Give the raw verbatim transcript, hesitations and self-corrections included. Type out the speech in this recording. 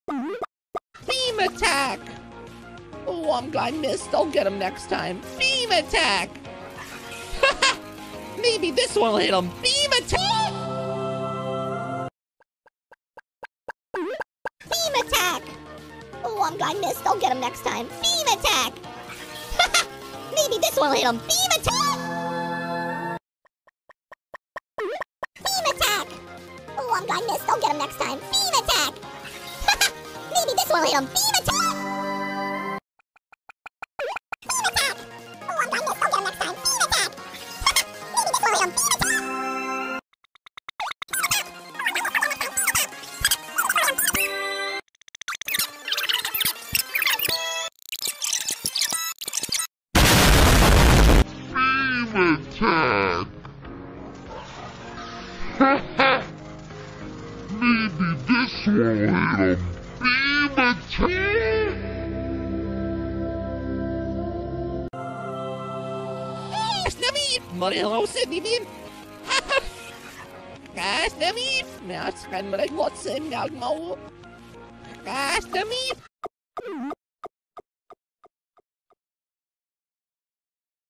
Beam attack! Oh, I'm glad I missed. I'll get him next time. Beam attack! Maybe this one will hit him. Beam attack! Beam attack! Oh, I'm glad I missed. I'll get him next time. Beam attack! Maybe this one will hit him. Beam attack! Beam attack! Oh, I'm glad I missed. I'll get him next time. Beam attack! Maybe this one will hit him. Beam attack! Beam attack! Oh, I'm glad I missed. I'll get him next time. Beam attack! Maybe this one will hit him. Beam attack! Attack! Maybe this will hit him. Beam attack! Snabby! Hello, Sydney! Snabby! Ja, es kann mir gleich was sehen, ja, genau. Snabby!